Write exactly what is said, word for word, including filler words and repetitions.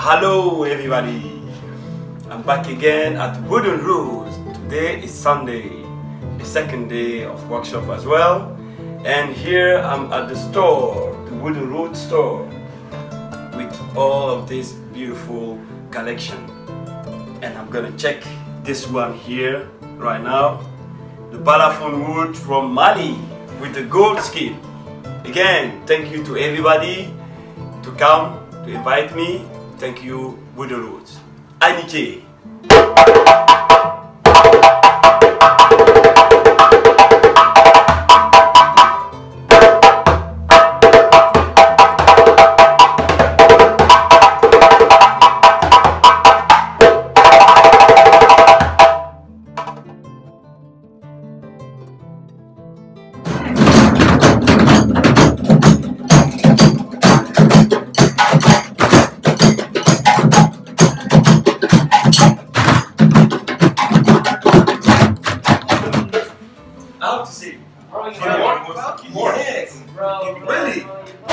Hello everybody, I'm back again at Wooden Roots. Today is Sunday, the second day of workshop as well, and here I'm at the store, the Wooden Roots store, with all of this beautiful collection. And I'm gonna check this one here right now, the Balafon wood from Mali with the gold skin. Again, thank you to everybody to come to invite me. Thank you, Wooden Roots. Anike. I have to say, Bro, you more, bro, more. Yes, bro, bro, Really? bro,